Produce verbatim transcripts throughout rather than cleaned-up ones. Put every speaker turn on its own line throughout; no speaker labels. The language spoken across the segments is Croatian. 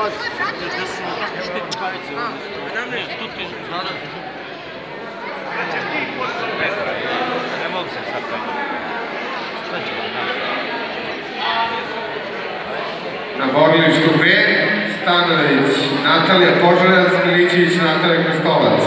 pazi. Da su štiti pavice. Ne mogu se sad tako. Šta će
Na borilištu B, Stanović, Natalija Požarac, Milićević, Natalija Krstovac.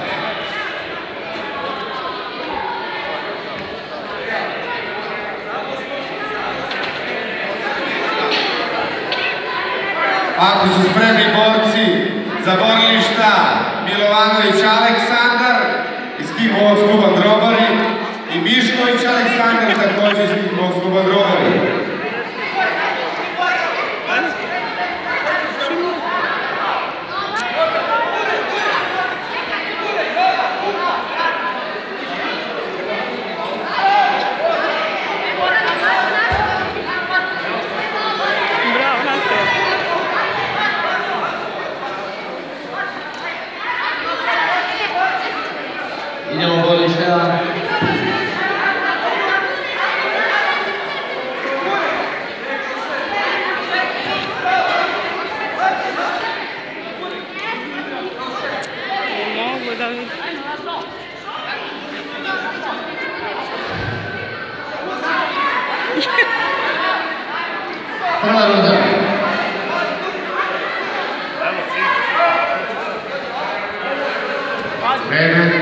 Ako su spremni borci za borilišta Milovanović Aleksandar iz kickbox kluba Grobari i Mišković Aleksandar također iz kickbox kluba Grobari.
Idemo borilišta.
Mogu da vidim.
Prva runda.
Vreme.